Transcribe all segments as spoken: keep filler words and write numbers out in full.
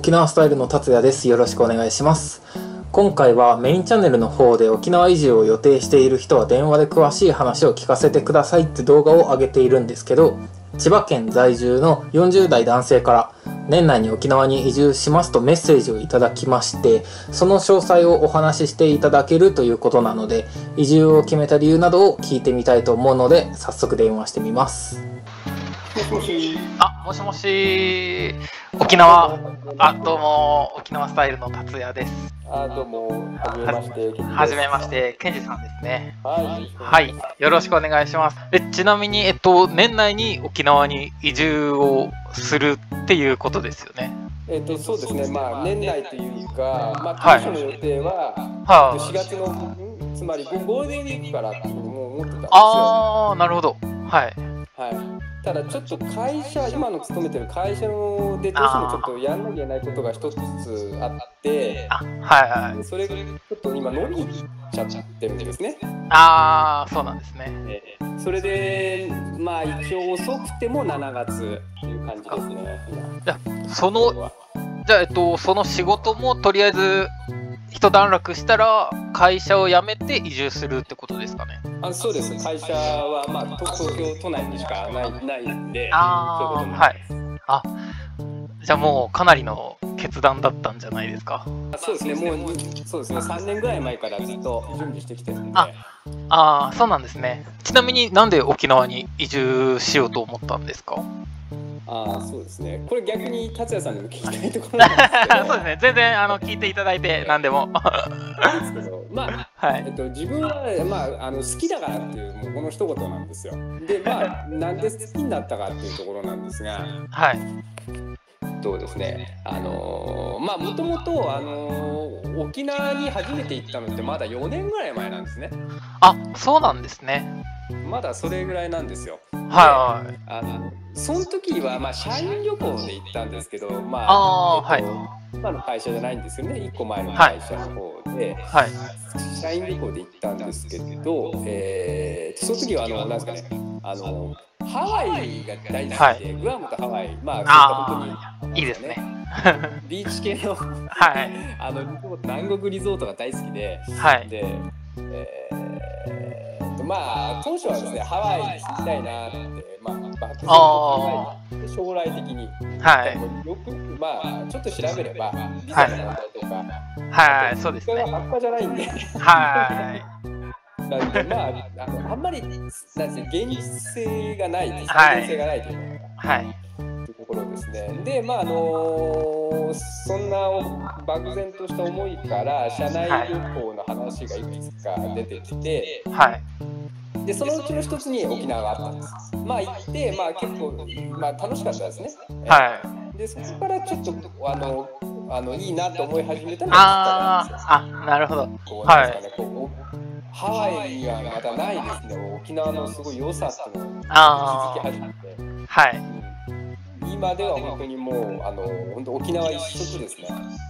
沖縄スタイルの達也です。よろしくお願いします。今回はメインチャンネルの方で沖縄移住を予定している人は電話で詳しい話を聞かせてくださいって動画を上げているんですけど、千葉県在住のよんじゅう代男性から年内に沖縄に移住しますとメッセージをいただきまして、その詳細をお話ししていただけるということなので、移住を決めた理由などを聞いてみたいと思うので、早速電話してみます。 もしもし。 あ、もしもし。沖縄、あ、どうも、沖縄スタイルの達也です。 あ、どうも、はじめまして。 はじめまして、ケンジさんですね。 はい。 はい、よろしくお願いします。え、ちなみに、えっと、年内に沖縄に移住をするっていうことですよね。 えっと、そうですね。まあ、年内というか、まあ、 はい当初の予定は、 はしがつの、つまりゴールデンウィークからっていうのも思ってたんですよ。 ああ、なるほど。はい。 はい。ただちょっと会社、今の勤めてる会社のでどうしてもちょっとやんなきゃいけないことが一つあって、 あ、はいはい。 それがちょっと今伸びちゃってるんですね。 ああ、そうなんですね。 えー、それでまあ一応遅くてもしがつっていう感じですね。 じゃあそのじゃあえっとその仕事もとりあえず一段落したら会社を辞めて移住するってことですかね。 あ、そうです。会社はまあ東京都内にしかないないんで、 ああ、はい。あ、じゃあもうかなりの決断だったんじゃないですか。 そうですね。もうそうですね。さんねんぐらい前からずっと準備してきてるんで。 ああ、そうなんですね。ちなみになんで沖縄に移住しようと思ったんですか？ ああ、そうですね。これ逆に達也さんにも聞きたいところなんですけど。 そうですね。全然あの聞いていただいて何でも。 ですけど、まあ、 はい。 えっと自分はまああの好きだからっていうもうこの一言なんですよ。で、まあなんで好きになったかっていうところなんですが、 はい。 そうですね。あのー、まあもともとあのー、沖縄に初めて行ったのってまだよねんぐらい前なんですね。 あ、そうなんですね。 まだそれぐらいなんですよ。 はい。 あのその時はまあ社員旅行で行ったんですけど、まああ、えっと、 はい。 今の会社じゃないんですよね。いっこまえの会社の方で、 はい、 社員旅行で行ったんですけど、えー、その時はあのなんですかね、あのハワイが大好きで、はい、グアムとハワイ、まあそういった本当にいいですね。ビーチ系のはい、あの南国リゾートが大好きで、はい、で、えー、まあ当初はですねハワイに行きたいなって、まあ漠然と考えて将来的に、はい、よくまあちょっと調べればビザの問題とか、はい、そうですね。半端じゃないんで、はい。なんでまああのあんまりなんですね現実性がない、再現性がないというか、はい。というところですね。でまああのー、そんな漠然とした思いから社内旅行の話がいくつか出てきて、はい。でそのうちの一つに沖縄があったんです。まあ行ってまあ結構まあ楽しかったですね。はい。でそこからちょっとあのあのいいなと思い始めたのがきっかけなんですよ。ああ、なるほど。こうなんですかね、こうハワイにはまだないですね。沖縄のすごい良さっていうのを気づき始めて、はい。うん、今では本当にもうあの本当沖縄一色ですね。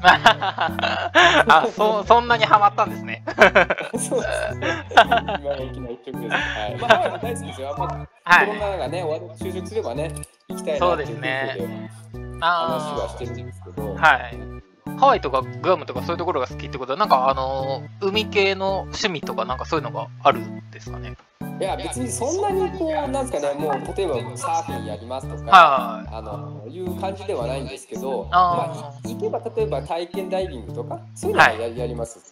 あ、そそんなにハマったんですね。 そうですね。今の沖縄一色です。はい。まあハワイも大好きですよ。まあ、コロナがね終わる就職すればね行きたいなっていうふうで話はしてるんですけど。はい。 ハワイとかグアムとかそういうところが好きってことはなんかあの海系の趣味とかなんかそういうのがあるんですかね。 いや別にそんなにこうなんですかね、もう例えばサーフィンやりますとか、はい、あのいう感じではないんですけど、あまあ行けば例えば体験ダイビングとかそういうのは や,、はい、やります。うん、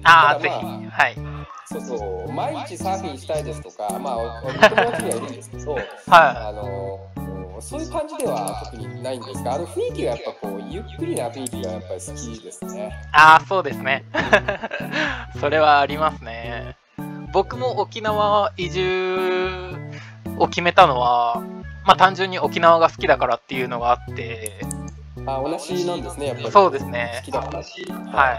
ああ、まあ、ぜひ、はい。そうそう毎日サーフィンしたいですとか、まあお友達にはいるんですけど、はい、あのそういう感じでは特にないんですが、あの雰囲気がやっぱこうゆっくりな雰囲気がやっぱり好きですね。 ああ、そうですね。それはありますね。僕も沖縄移住を決めたのは、まあ単純に沖縄が好きだからっていうのがあって。 あ、同じなんですね、やっぱり。 そうですね。 好きだから。 はい。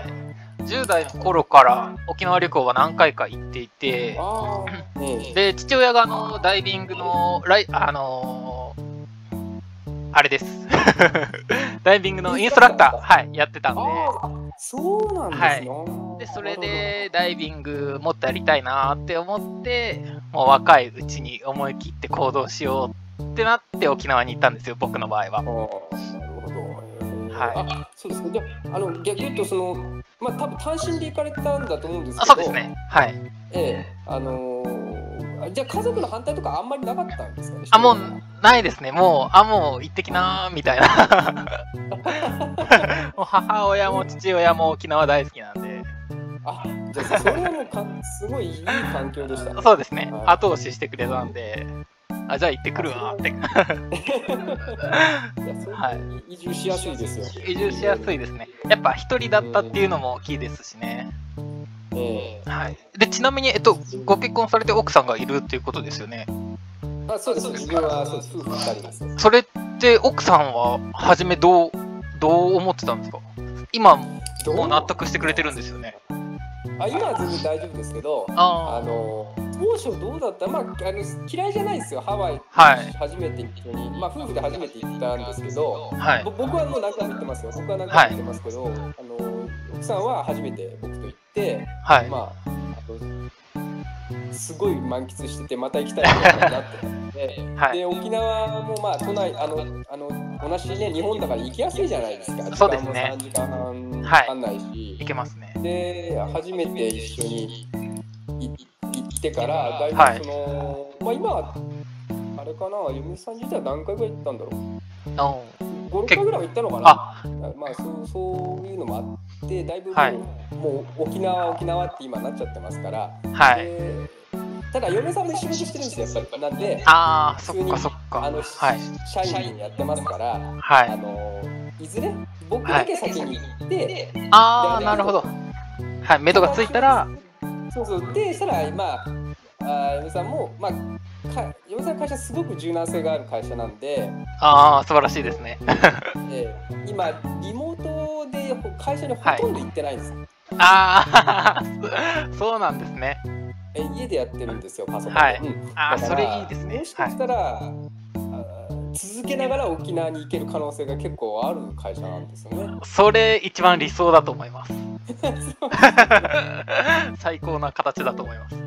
じゅう代の頃から沖縄旅行は何回か行っていて、で父親があのダイビングのライあのーあれですダイビングのインストラクター、はい、やってたんで。 そうなんですね。 はい、でそれでダイビングもっとやりたいなって思って、もう若いうちに思い切って行動しようってなって沖縄に行ったんですよ、僕の場合は。 なるほど。 はい、 あ、そうですね。じゃあ、あの逆に言うとその、まあ多分単身で行かれたんだと思うんですけど。 あ、そうですね。はい。 ええ、あのー、じゃあ家族の反対とかあんまりなかったんですかね。 あ、もうないですね。もう、あ、もう行ってきなーみたいな。もう母親も父親も沖縄大好きなんで。 あ、じゃあそれはもうかすごいいい環境でしたね。 そうですね。 はい、 後押ししてくれたんで。あ、じゃあ行ってくるわって。 はい。移住しやすいですよ。 移住しやすいですね。やっぱ一人だったっていうのも大きいですしね。 えー、 はい。で、ちなみに、えっと、ご結婚されて奥さんがいるっていうことですよね。 あ、そうです。自分はそうです。夫婦ふたりです。 それって奥さんは初めどうどう思ってたんですか？今もう納得してくれてるんですよね。 あ、今は全然大丈夫ですけど、ああの当初どうだった？まあ、あの嫌いじゃないですよ。ハワイ初めて行ったのに、まあ夫婦で初めて行ったんですけど、はい、僕はもう何回も行ってますよ。僕は何回も行ってますけど、はい、あの奥さんは初めて僕と行って、はい、まあすごい満喫しててまた行きたいなってなってたので、はい、で沖縄もまあ都内あのあの同じね日本だから行きやすいじゃないですか。 そうですね。 時間もさんじかんはんかかんないし、はい、 行けますね。 で初めて一緒に行ってからだいぶその、はい、まあ今あれかな、嫁さん自体何回ぐらい行ったんだろう。ご、ろっかいぐらいは行ったのかな。あ、まあそうそういうのもあってだいぶもう、はい、もう沖縄沖縄って今なっちゃってますから。はい。ただ嫁さんも仕事してるんですよやっぱり。なんで、 ああ、そっかそっか。 あの、はい、社員やってますから、はい、あのいずれ僕だけ先に行って、はい、 ああなるほど。はい、目処がついたら、 そうそうでしたらまあ、あ嫁さんもまあか嫁さんの会社すごく柔軟性がある会社なんで、 ああ素晴らしいですね。 で今リモートで会社にほとんど行ってないんです。はい、 ああそうなんですね。 え家でやってるんですよパソコンで。 はい、うん、あそれいいですね。 もしかしたら、はい、続けながら沖縄に行ける可能性が結構ある会社なんですよね。 それ一番理想だと思います。最高な形だと思います。うん、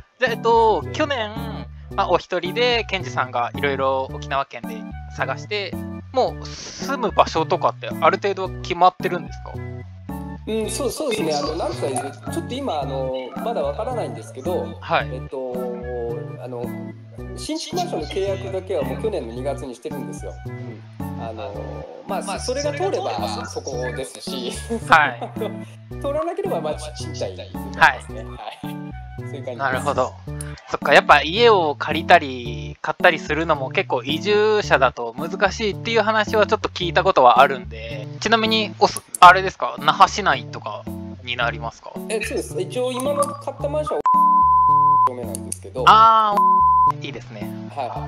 じゃあえっと去年、まあ、お一人でケンジさんがいろいろ沖縄県で探してもう住む場所とかってある程度決まってるんですか？ うん、そうそうですね。あのなんかちょっと今あのまだわからないんですけど、はい、えっとあの新築マンションの契約だけはもう去年のにがつにしてるんですよ。うん、あのまあ、まあ、それが通ればそこですし、はい、通らなければまあ賃貸ですね。はい、はい、そういう感じです。 なるほど。そっか、やっぱ家を借りたり買ったりするのも結構移住者だと難しいっていう話はちょっと聞いたことはあるんで、ちなみにおすあれですか、那覇市内とかになりますか？ え、そうです。一応今の買ったマンションはお目なんですけど、 ああいいですね。 はい、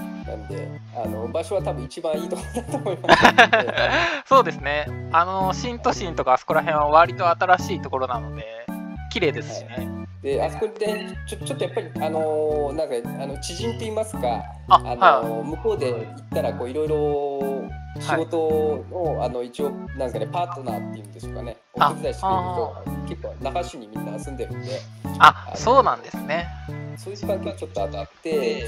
なんであの場所は多分一番いいところだと思います。 そうですね。あの新都心とかあそこら辺は割と新しいところなので綺麗ですしね。はい、 であそこでちょちょっとやっぱりあのなんかあの知人と言いますか、ああの、はい、向こうで行ったらこういろいろ仕事の、はい、あの一応なんかねパートナーっていうんでしょうかね、お手伝いしてくれる人結構那覇市にみんな住んでるんで。 あ、そうなんですね。 そういう関係ちょっとあって、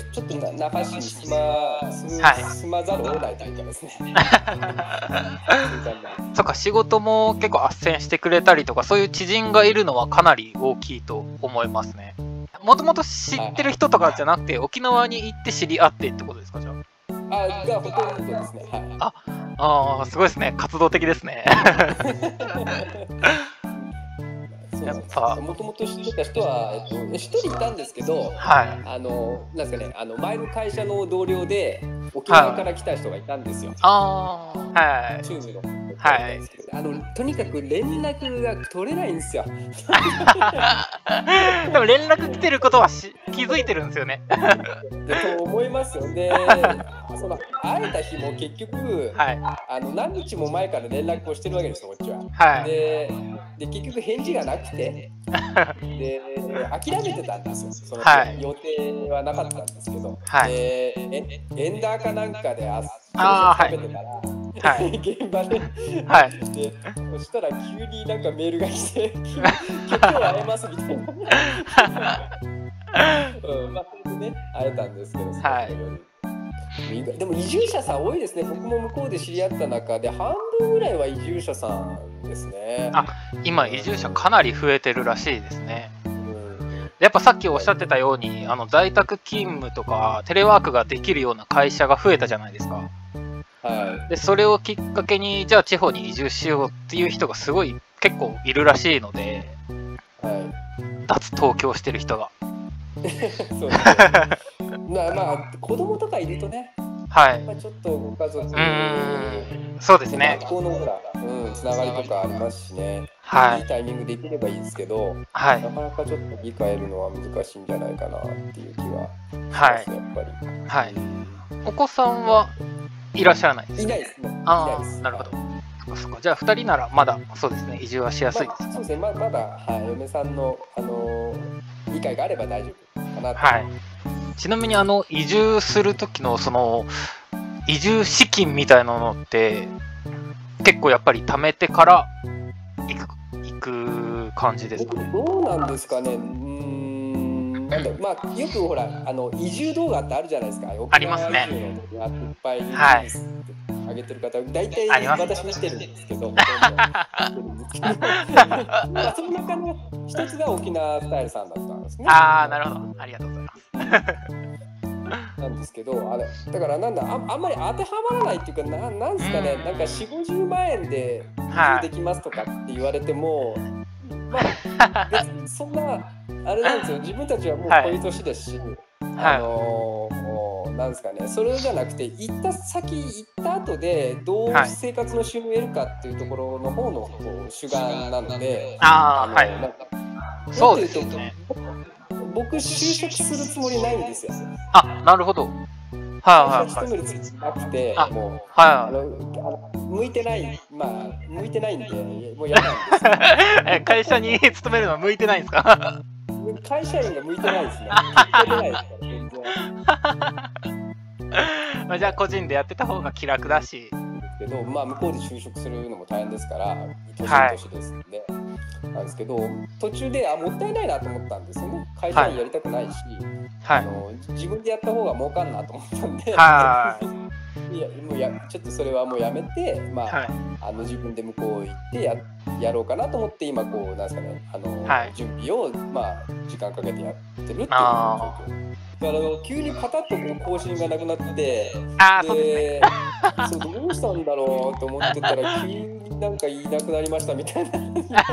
ちょっと那覇市に住ま、住ま、住まざるを得ないというかですね。 そっか、仕事も結構斡旋してくれたりとか、そういう知人がいるのはかなり大きいと思いますね。もともと知ってる人とかじゃなくて、沖縄に行って知り合ってってことですか、じゃあ。あ、がほとんどですね。はい、 あ、あ、すごいですね。活動的ですね。 やっぱもともと知ってた人はえっと一人いたんですけど、はい、あのなんですかね、あの前の会社の同僚で沖縄から来た人がいたんですよ。 ああ、はい。 チームの。はい。あのとにかく連絡が取れないんですよ。 でも連絡来てることはし気づいてるんですよね。 と思いますよね。その会えた日も結局、はい、あの何日も前から連絡をしてるわけですよ、こっちは。はい、で, で結局返事がなくてで諦めてたんですよ。その、はい、予定はなかったんですけど、はい、でエ, エンダーかなんかであ食べてたら、はい、現場で、はい、でそしたら急になんかメールが来て今日会えますみたいな。うん、まあそれでね会えたんですけど、はい、 でも移住者さん多いですね。僕も向こうで知り合った中で半分ぐらいは移住者さんですね。 あ、今移住者かなり増えてるらしいですね。うん、やっぱさっきおっしゃってたように、あの在宅勤務とかテレワークができるような会社が増えたじゃないですか。はい、でそれをきっかけにじゃあ地方に移住しようっていう人がすごい結構いるらしいので、はい、脱東京してる人がそうですねまあ、まあ子供とかいるとね、はい、まあ、ちょっとご家族、うん、 そうですね、 学校のほら、うん、つながりとかありますしね、はい、いいタイミングできればいいですけど、はい、なかなかちょっと理解えるのは難しいんじゃないかなっていう気はします、はい、やっぱり、はい、 お子さんはいらっしゃらないですか？ いないですね。 ああ、なるほど。そっかそっか。じゃあふたりならまだそうですね、移住はしやすいですか？ まあ、そうですね、ま, まだ、はい、嫁さんの、あのー、理解があれば大丈夫かなと。はい。 ちなみにあの移住する時のその移住資金みたいなのって結構やっぱり貯めてから行く行く感じですかね？ どうなんですかね。うーん、なんだ、まあよくほらあの移住動画ってあるじゃないですか。 ありますね。 いっぱい上げてる方、大体私見てるんですけど、その中の一つが沖縄スタイルさんだったんですね。 ああ、なるほど。ありがとうございます。 なんですけど、あれだからなんだ あ, あんまり当てはまらないっていうか、な, なんですかね、なんかよんじゅう、ごじゅうまんえんで移住できますとかって言われても、はい、まあ別にそんなあれなんですよ。自分たちはもうこういう年ですし、はい、あのー、なんですかね、それじゃなくて行った先行った後でどう生活の収入を得るかっていうところの方のこう主眼なので、 ああ、はい、なんかそうですね。 僕就職するつもりないんですよ。 あ、なるほど。はいはいはい。 勤めるつもりなくて、もう、はい、あの向いてない、まあ向いてないんで、もう嫌なんです。 会社に勤めるのは向いてないんですか？ 会社員が向いてないですね。向いてないですから全然。 まあじゃあ個人でやってた方が気楽だし。 けど、まあ向こうで就職するのも大変ですから、年々年ですんで、はい、なんですけど、途中であもったいないなと思ったんですよね。会社員やりたくないし、はい、あの自分でやった方が儲かんなと思ったんで、はい、いやもうやちょっとそれはもうやめて、まあ、はい、あの自分で向こう行ってややろうかなと思って今こうなんですかね、あの、はい、準備をまあ時間かけてやってるっていう状況。だから急にパタッとこう更新がなくなって、 あそうですね、 そうどうしたんだろうと思ってたら急になんかいなくなりましたみたいな。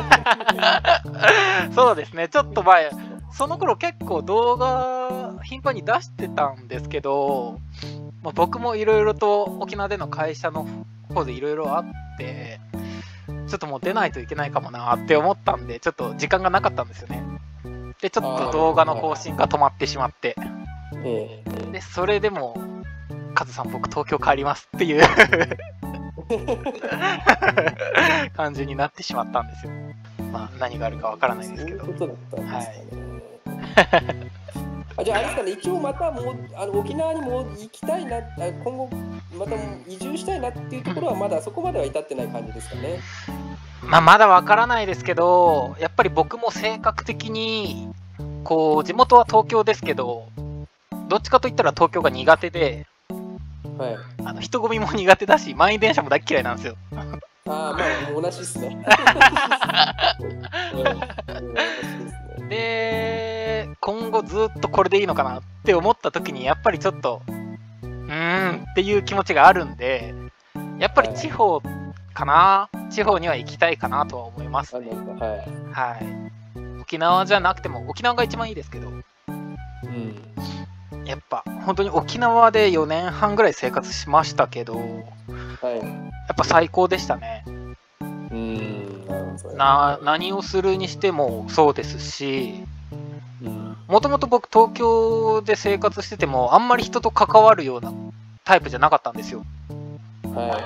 そうですね、ちょっと前その頃結構動画頻繁に出してたんですけど、まあ、僕もいろいろと沖縄での会社の方でいろいろあってちょっともう出ないといけないかもなって思ったんでちょっと時間がなかったんですよね。でちょっと動画の更新が止まってしまって、でそれでもカズさん僕東京帰りますっていう感じになってしまったんですよ。まあ何があるかわからないですけど。 そういうことだったんですかね。はい、あじゃああれですかね、一応またもうあの沖縄にも行きたいな、今後また移住したいなっていうところはまだそこまでは至ってない感じですかね。 まあ、まだわからないですけど、やっぱり僕も性格的にこう地元は東京ですけど、どっちかといったら東京が苦手で、はい、あの人混みも苦手だし満員電車も大嫌いなんですよ。 ああまあ同じですね。 で今後ずっとこれでいいのかなって思った時にやっぱりちょっとうーんっていう気持ちがあるんで、やっぱり地方かな、地方には行きたいかなとは思いますね。はい、はい、沖縄じゃなくても沖縄が一番いいですけど、うん、やっぱ本当に沖縄でよねんはんぐらい生活しましたけど、はい、やっぱ最高でしたね。うんな何をするにしてもそうですし、もともと僕東京で生活しててもあんまり人と関わるようなタイプじゃなかったんですよ。はい、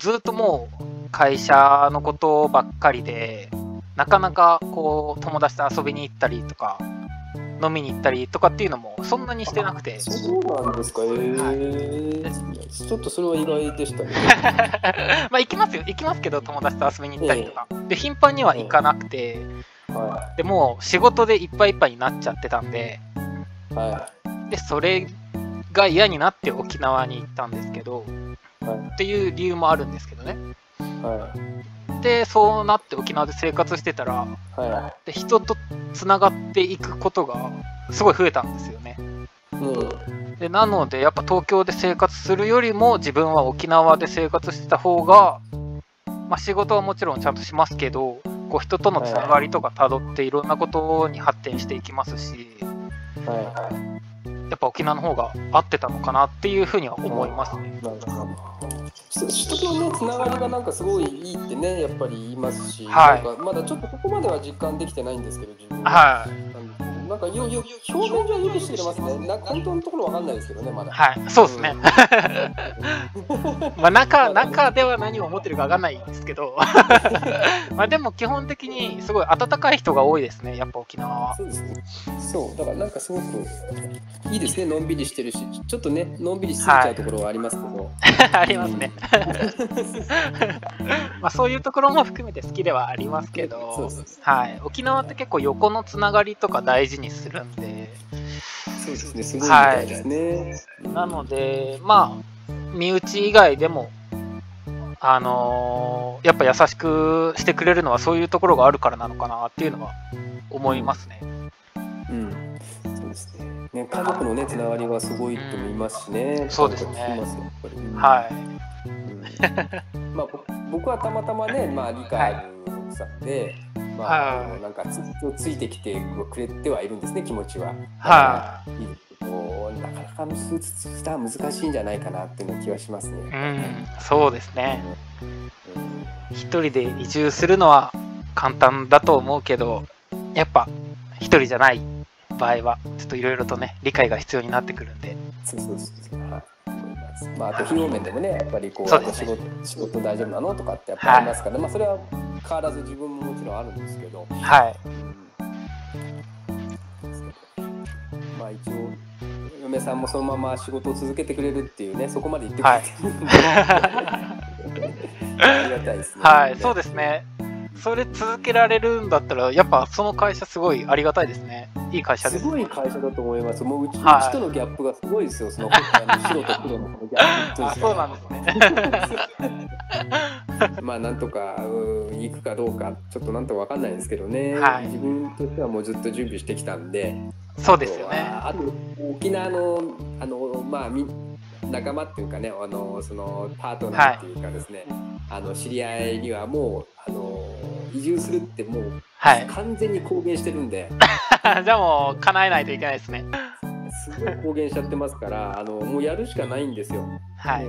ずっともう会社のことばっかりでなかなかこう友達と遊びに行ったりとか飲みに行ったりとかっていうのもそんなにしてなくて。 そうなんですか。えーはい、ちょっとそれは意外でしたね。 まあ行きますよ、行きますけど友達と遊びに行ったりとか、えー、で頻繁には行かなくて、えーはい、でもう仕事でいっぱいいっぱいになっちゃってたんで、はい、でそれが嫌になって沖縄に行ったんですけど、 はい、 っていう理由もあるんですけどね。 はい、 でそうなって沖縄で生活してたら、 はい、 で人とつながっていくことがすごい増えたんですよね。 うん、 でなのでやっぱ東京で生活するよりも自分は沖縄で生活してた方が、まあ、仕事はもちろんちゃんとしますけど、こう人とのつながりとかたどっていろんなことに発展していきますし、 はい、 やっぱ沖縄の方が合ってたのかなっていうふうには思いますね。 なんか人とのねつながりがなんかすごいいいってねやっぱり言いますし、 はい、 なんかまだちょっとここまでは実感できてないんですけど自分は、 はい、 なんかよよ表面上はよくしてくれますね。な本当のところわかんないですけどねまだ。 はい、そうですね。まあ中中では何を思ってるかわかんないですけど、まあでも基本的にすごい温かい人が多いですね。やっぱ沖縄は。 そうですね。そうだからなんかすごくいいですね。のんびりしてるし、ちょっとねのんびりしすぎちゃうところはありますけど。 はい、ありますね。まあそういうところも含めて好きではありますけど、 そうそうそう、 はい、沖縄って結構横のつながりとか大事にするんで、 そうですね、すごいみたいですね。 はい、なのでまあ身内以外でもあのー、やっぱ優しくしてくれるのはそういうところがあるからなのかなっていうのは思いますね。 うん、そうですね。ね、家族のねつながりはすごいと思いますしね。 うん、そうですね。 ますやっぱり、うん、 はい。 うん、まあ僕はたまたまね、まあ理解ある奥さんで、まあ、はい、なんかつついてきてくれてはいるんですね気持ちは。 はい。 いいけどなかなか負担難しいんじゃないかなっていう気はしますね。 うん、そうですね。 うん、 一人で移住するのは簡単だと思うけど、やっぱ一人じゃない場合はちょっといろいろとね理解が必要になってくるんで。 そうそうそう、はい。まあ、あと費用面でもねやっぱりこう、 そうですね、 仕事仕事大丈夫なのとかってやっぱありますから、ね、はい、まあそれは変わらず自分ももちろんあるんですけど、 はい、 うん、まあ一応嫁さんもそのまま仕事を続けてくれるっていうねそこまで言ってくれてるんで、はい、ありがたいですね。 はい、そうですね。それ続けられるんだったらやっぱその会社すごいありがたいですね。いい会社です。 すごい会社だと思います。もううち、はい、うちとのギャップがすごいですよ。その白と黒のこのギャップと。 あ、そうなんですね。まあなんとか行くかどうかちょっとなんとかわかんないですけどね、はい、自分としてはもうずっと準備してきたんで。 そうですよね。 あと沖縄のあのまあみ仲間っていうかねあのそのパートナーっていうかですね、はい、あの知り合いにはもうあの移住するってもう完全に公言してるんで、 はい、じゃあもう叶えないといけないですね。 すごい公言しちゃってますからあのもうやるしかないんですよ。 はい。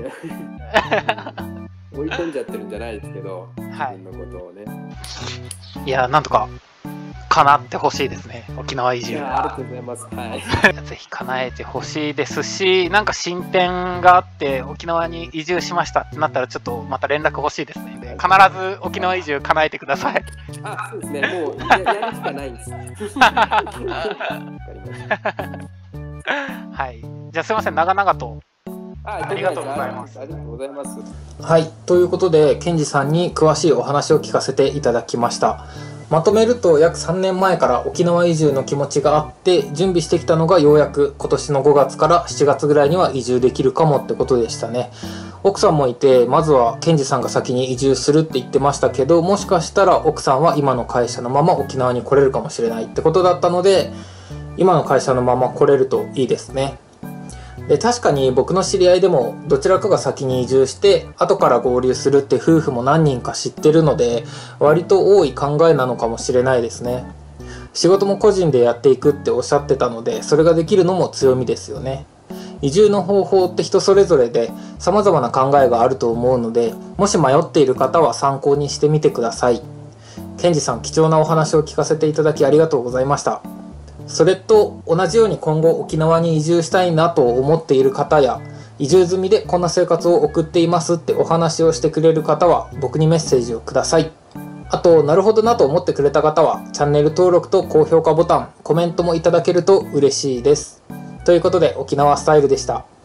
追い込んじゃってるんじゃないですけど、 はい、 自分のことをね。 いやなんとか叶ってほしいですね、沖縄移住。 いやありがとうございます。はい。 ぜひ叶えてほしいですし、なんか進展があって沖縄に移住しましたってなったらちょっとまた連絡欲しいですね。で必ず沖縄移住叶えてください。 あ、そうですね。もう や, やるしかないです。 はい。じゃあすいません長々と。 ありがとうございます。ありがとうございます。 はい、ということでケンジさんに詳しいお話を聞かせていただきました。まとめると約さんねんまえから沖縄移住の気持ちがあって準備してきたのがようやく今年のごがつからしちがつぐらいには移住できるかもってことでしたね。奥さんもいてまずはケンジさんが先に移住するって言ってましたけど、もしかしたら奥さんは今の会社のまま沖縄に来れるかもしれないってことだったので、今の会社のまま来れるといいですね。で確かに僕の知り合いでもどちらかが先に移住して後から合流するって夫婦も何人か知ってるので割と多い考えなのかもしれないですね。仕事も個人でやっていくっておっしゃってたのでそれができるのも強みですよね。移住の方法って人それぞれで様々な考えがあると思うので、もし迷っている方は参考にしてみてください。ケンジさん貴重なお話を聞かせていただきありがとうございました。それと同じように今後沖縄に移住したいなと思っている方や移住済みでこんな生活を送っていますってお話をしてくれる方は僕にメッセージをください。あとなるほどなと思ってくれた方はチャンネル登録と高評価ボタン、コメントもいただけると嬉しいです。ということで沖縄スタイルでした。